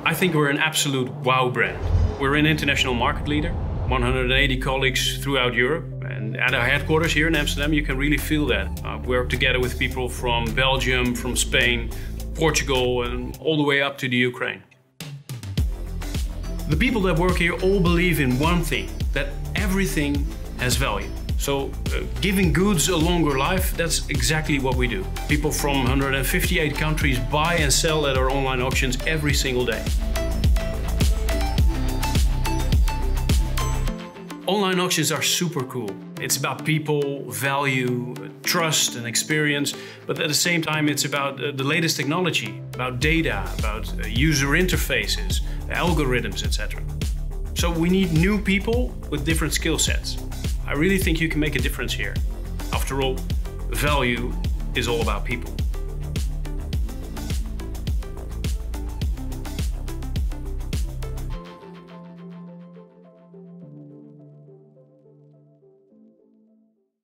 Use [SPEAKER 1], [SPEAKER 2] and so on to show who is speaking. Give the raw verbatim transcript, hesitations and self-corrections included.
[SPEAKER 1] I think we're an absolute wow brand. We're an international market leader, one hundred eighty colleagues throughout Europe. And at our headquarters here in Amsterdam, you can really feel that. Uh, we work together with people from Belgium, from Spain, Portugal, and all the way up to the Ukraine. The people that work here all believe in one thing, that everything has value. So uh, giving goods a longer life, that's exactly what we do. People from one hundred fifty-eight countries buy and sell at our online auctions every single day. Online auctions are super cool. It's about people, value, trust and experience, but at the same time it's about uh, the latest technology, about data, about uh, user interfaces, algorithms, et cetera. So we need new people with different skill sets. I really think you can make a difference here. After all, value is all about people.